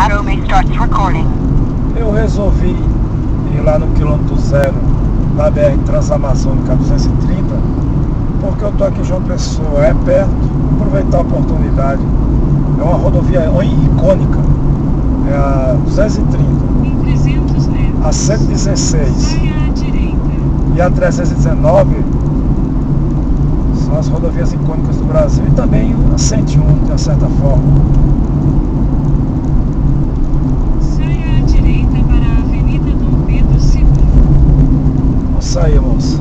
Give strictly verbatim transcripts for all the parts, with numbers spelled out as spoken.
Arrow may start recording. Eu resolvi ir lá no quilômetro zero da B R Transamazônica duzentos e trinta, porque eu tô aqui em João Pessoa, é perto, aproveitar a oportunidade. É uma rodovia icônica, é a duzentos e trinta, Em trezentos metros, a cento e dezesseis saia à direita. e a trezentos e dezenove são as rodovias icônicas do Brasil, e também a cento e um, de uma certa forma. Saia à direita para a Avenida Dom Pedro segundo. Vamos sair, moça.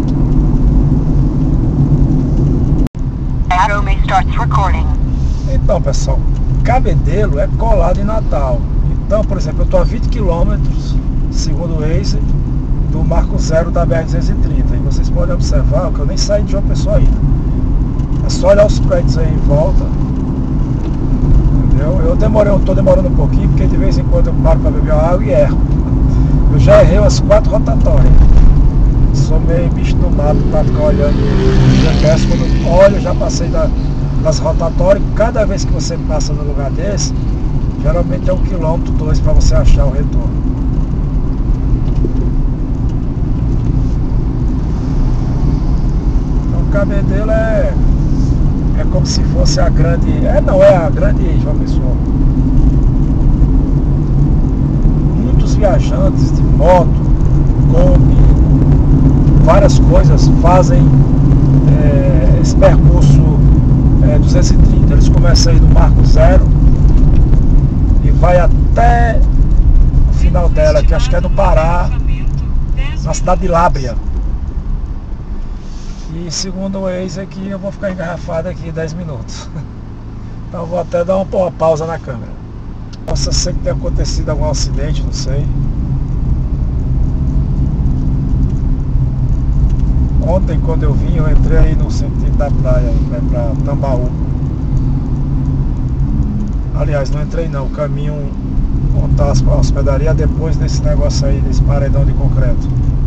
Arrow may start recording. Então, pessoal, Cabedelo é colado em Natal. Então, por exemplo, eu estou a vinte quilômetros, segundo o Waze, do marco zero da B R duzentos e trinta. E vocês podem observar que eu nem saí de João Pessoa ainda. É só olhar os prédios aí em volta. Entendeu? Eu demorei, eu tô demorando um pouquinho, porque de vez em quando eu paro para beber uma água e erro. Eu já errei umas quatro rotatórias. Sou meio bicho do mato para ficar olhando o G P S. Quando eu olho, eu já passei da, das rotatórias. Cada vez que você passa no lugar desse, geralmente é um quilômetro, dois para você achar o retorno. Então, Cabedelo é, é como se fosse a grande... É, não, é a grande João Pessoa. Muitos viajantes de moto, Kombi, várias coisas fazem é, esse percurso é, duzentos e trinta. Eles começam aí no marco zero e vai até o final dela, que acho que é no Pará, na cidade de Lábrea. E segundo o ex aqui, eu vou ficar engarrafado aqui dez minutos. Então eu vou até dar uma, uma pausa na câmera. Possa ser que tenha acontecido algum acidente, não sei. Ontem, quando eu vim, eu entrei aí no sentido da praia, né, pra Tambaú. Aliás, não entrei não, o caminho onde tá a hospedaria depois desse negócio aí, desse paredão de concreto.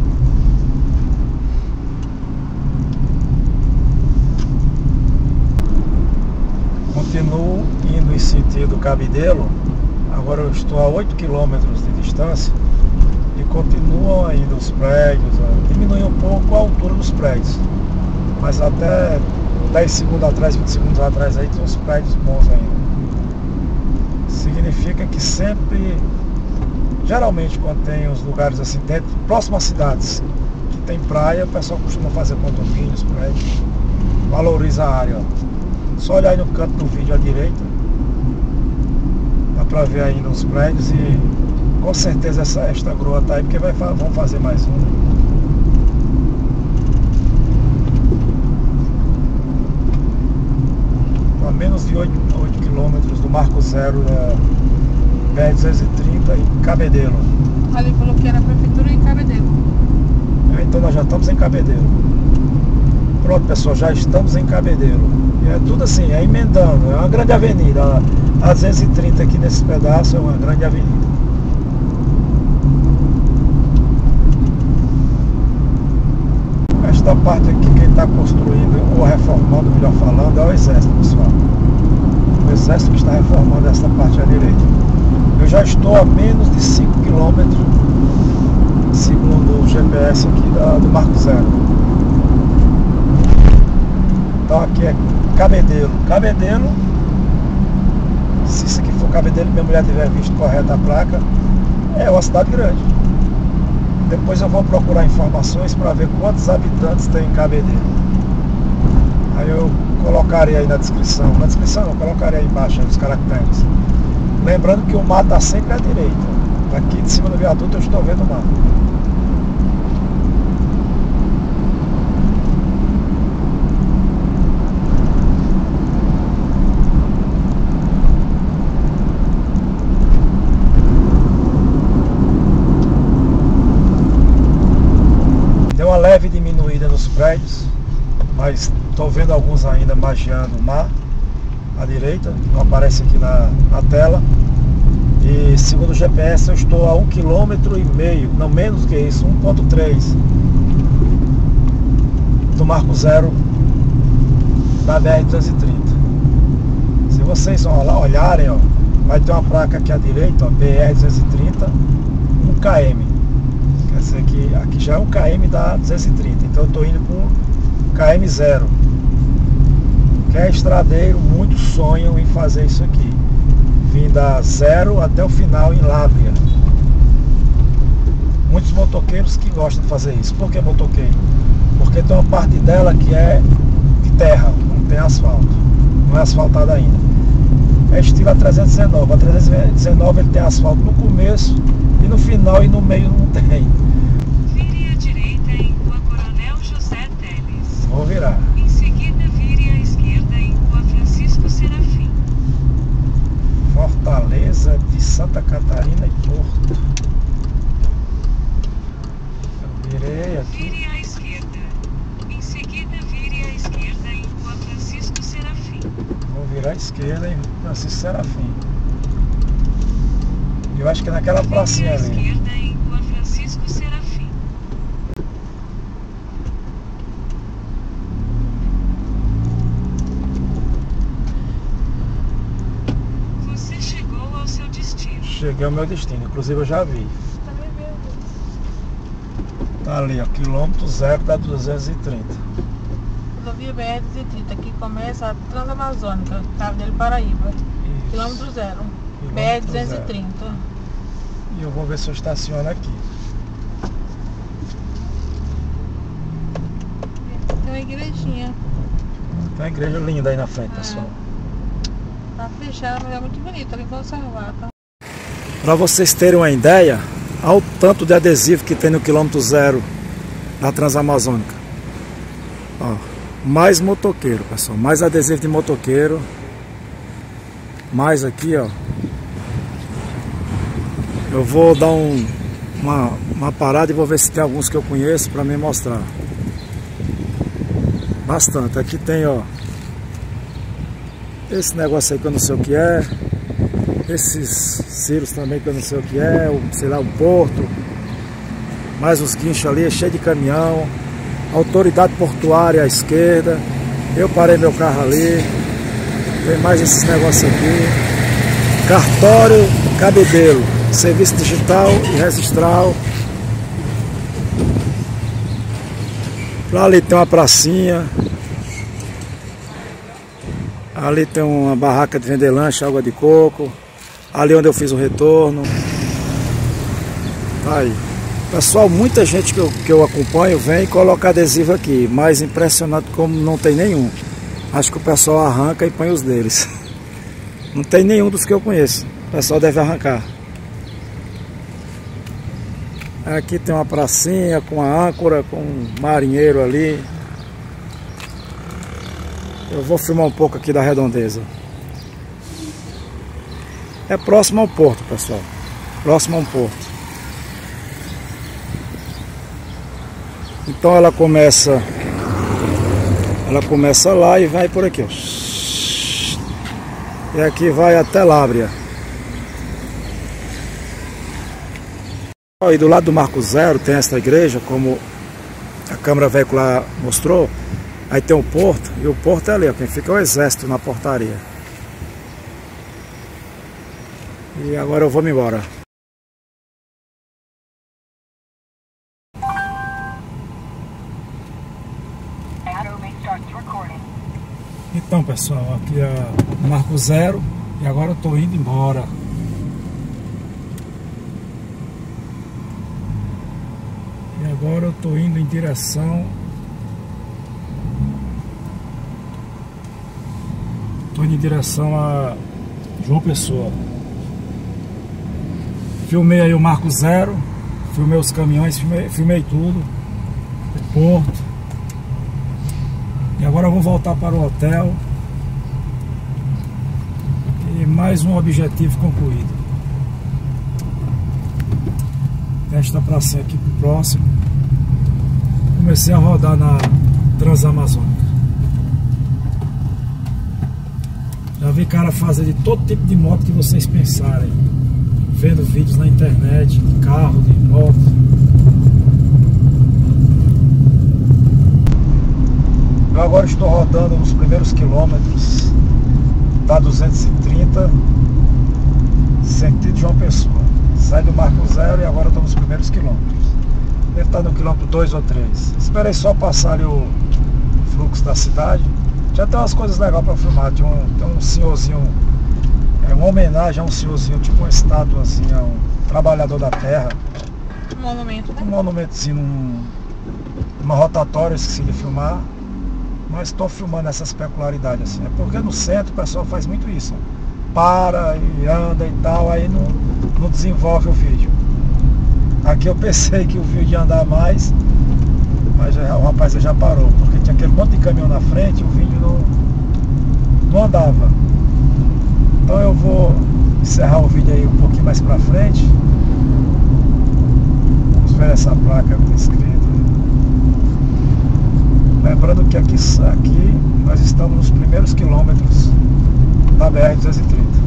Continuo indo em sentido Cabedelo. Agora eu estou a oito quilômetros de distância e continuam ainda os prédios, diminui um pouco a altura dos prédios, mas até dez segundos atrás, vinte segundos atrás aí tem uns prédios bons ainda. Significa que sempre, geralmente quando tem os lugares assim dentro, próximo às cidades que tem praia, o pessoal costuma fazer condomínios, prédios, valoriza a área. Ó. Só olhar aí no canto do vídeo à direita, dá pra ver ainda os prédios e com certeza essa, esta grua tá aí, porque vai, vão fazer mais um. A menos de oito quilômetros do marco zero da B R duzentos e trinta em Cabedelo. Ali falou que era a prefeitura em Cabedelo. É, então nós já estamos em Cabedelo. Pronto, pessoal, já estamos em Cabedelo. E é tudo assim, é emendando, é uma grande avenida. A duzentos e trinta aqui nesse pedaço é uma grande avenida. Esta parte aqui, quem está construindo ou reformando, melhor falando, é o Exército, pessoal. O Exército que está reformando esta parte à direita. Eu já estou a menos de cinco quilômetros, segundo o G P S aqui da, do Marco Zero. Então aqui é Cabedelo. Cabedelo, se isso aqui for Cabedelo e minha mulher tiver visto correta a placa, é uma cidade grande. Depois eu vou procurar informações para ver quantos habitantes tem em Cabedelo. Aí eu colocarei aí na descrição. Na descrição eu colocarei aí embaixo aí os caracteres. Lembrando que o mar está sempre à direita. Aqui de cima do viaduto eu estou vendo o mar. Deu uma leve diminuída nos prédios, mas estou vendo alguns ainda magiando o mar à direita, não aparece aqui na, na tela. E segundo o G P S eu estou a um quilômetro e meio, não menos que isso, um ponto três do marco zero da B R duzentos e trinta. Se vocês olharem, ó, vai ter uma placa aqui à direita, ó, B R duzentos e trinta, um quilômetro. Quer dizer que aqui já é um quilômetro da duzentos e trinta, então eu estou indo com quilômetro zero. Quem é estradeiro, muitos sonham em fazer isso aqui, vindo da zero até o final em Lábrea. Muitos motoqueiros que gostam de fazer isso. Por que motoqueiro? Porque tem uma parte dela que é de terra, não tem asfalto, não é asfaltada ainda. É estilo a trezentos e dezenove. A trezentos e dezenove ele tem asfalto no começo e no final, e no meio não tem. Vire à direita em Rua Coronel José Teles. Vou virar. Em seguida, vire à esquerda em Rua Francisco Serafim. Fortaleza de Santa Catarina e Porto. Eu virei aqui. Vire à esquerda. Em seguida, vire à esquerda em Rua Francisco Serafim. Vou virar à esquerda em Francisco Serafim. Eu acho que é naquela pracinha Vire à ali. esquerda em Rua Francisco Serafim. Você chegou ao seu destino. Cheguei ao meu destino, inclusive eu já vi. Também vendo. Tá ali, ó, quilômetro zero da duzentos e trinta. Rodovia B R duzentos e trinta, que começa a Transamazônica, Cabo dele Paraíba. Isso. Quilômetro zero. Quilômetro B R duzentos e trinta. E eu vou ver se eu estaciono aqui. Tem uma igrejinha. Tem uma igreja linda aí na frente, É. pessoal. Tá fechada, mas é muito bonita, tem que conservar, tá? Para vocês terem uma ideia, ao tanto de adesivo que tem no quilômetro zero da Transamazônica. Ó, mais motoqueiro, pessoal, mais adesivo de motoqueiro. Mais aqui, ó. Eu vou dar um, uma, uma parada e vou ver se tem alguns que eu conheço para me mostrar. Bastante. Aqui tem, ó, esse negócio aí que eu não sei o que é. Esses ciros também que eu não sei o que é. O, sei lá, um porto. Mais uns guinchos ali, é cheio de caminhão. Autoridade portuária à esquerda. Eu parei meu carro ali. Tem mais esses negócios aqui. Cartório Cabedelo. Serviço digital e registral. Lá ali tem uma pracinha. Ali tem uma barraca de vender lanche, água de coco. Ali onde eu fiz o retorno. Tá aí. Pessoal, muita gente que eu, que eu acompanho vem e coloca adesivo aqui. Mas impressionante como não tem nenhum. Acho que o pessoal arranca e põe os deles. Não tem nenhum dos que eu conheço. O pessoal deve arrancar. Aqui tem uma pracinha com a âncora, com um marinheiro ali. Eu vou filmar um pouco aqui da redondeza. É próximo ao porto, pessoal. Próximo ao porto. Então ela começa... Ela começa lá e vai por aqui, ó. E aqui vai até Lábrea. E do lado do Marco Zero tem esta igreja, como a câmera veicular mostrou. Aí tem o porto, e o porto é ali, ó, quem fica é o exército na portaria. E agora eu vou me embora. Então, pessoal, aqui é o Marco Zero e agora eu tô indo embora. E agora eu tô indo em direção... Tô indo em direção a João Pessoa. Filmei aí o Marco Zero, filmei os caminhões, filmei, filmei tudo, o porto. E agora eu vou voltar para o hotel. E mais um objetivo concluído. Esta pracinha aqui pro próximo. Comecei a rodar na Transamazônica. Já vi cara fazer de todo tipo de moto que vocês pensarem. Vendo vídeos na internet, de carro, de moto. Eu agora estou rodando nos primeiros quilômetros da duzentos e trinta João Pessoa. Sai do Marco Zero e agora estou nos primeiros quilômetros. Deve estar no quilômetro dois ou três. Esperei só passar ali o fluxo da cidade. Já tem umas coisas legais para filmar. Tem um, tem um senhorzinho, é uma homenagem a um senhorzinho, tipo uma estátuazinha, um trabalhador da terra. Um monumento, né? Um monumentozinho, um, uma rotatória, eu esqueci de filmar. Mas estou filmando essas peculiaridades assim. É porque no centro o pessoal faz muito isso. Para e anda e tal, aí não, não desenvolve o vídeo. Aqui eu pensei que o vídeo ia andar mais, mas já, o rapaz já parou, porque tinha aquele monte de caminhão na frente e o vídeo não, não andava. Então eu vou encerrar o vídeo aí um pouquinho mais pra frente. Vamos ver essa placa escrita. Lembrando que aqui, aqui nós estamos nos primeiros quilômetros da B R duzentos e trinta.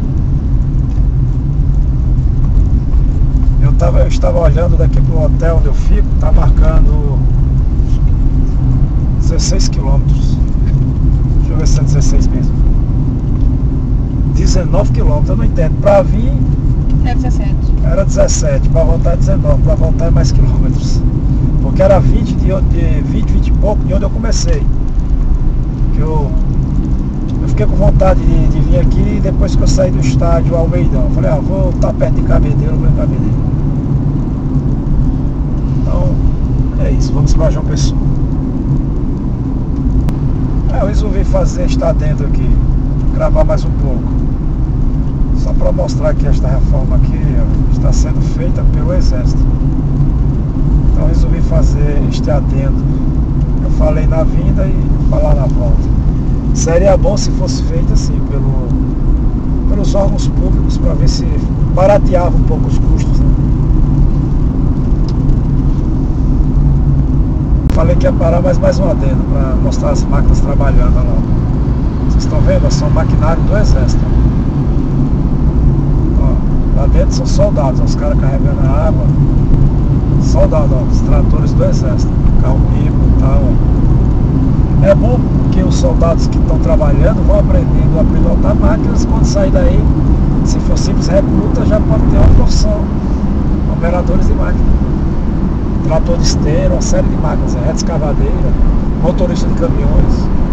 Eu, tava, eu estava olhando daqui pro hotel onde eu fico, tá marcando dezesseis quilômetros. Deixa eu ver se é dezesseis mesmo. dezenove quilômetros, eu não entendo. Pra vir É dezessete. era dezessete, pra voltar é dezenove, pra voltar é mais quilômetros. Porque era vinte, de, de vinte, vinte e pouco de onde eu comecei. Que eu, eu fiquei com vontade de, de vir aqui depois que eu saí do estádio Almeidão. Eu falei, ah, vou estar perto de Cabedelo, vou em Cabedelo. Então, é isso, vamos para João Pessoa. É, eu resolvi fazer, estar dentro aqui, gravar mais um pouco. Só para mostrar que esta reforma aqui ó, está sendo feita pelo Exército. Então resolvi fazer este adendo. Eu falei na vinda e falar na volta. Seria bom se fosse feito assim, pelo, pelos órgãos públicos, para ver se barateava um pouco os custos. Né? Falei que ia parar mais mais um adendo, para mostrar as máquinas trabalhando lá. Vocês estão vendo? São maquinário do Exército. Ó, lá dentro são soldados, ó, os caras carregando a água. Soldados, ó, os tratores do Exército, carro-pipa e tal. Ó. É bom que os soldados que estão trabalhando vão aprendendo a pilotar máquinas. Quando sair daí, se for simples recruta, já pode ter uma profissão. Operadores de máquina. Trator de esteiro, uma série de máquinas, reta escavadeira, motorista de caminhões.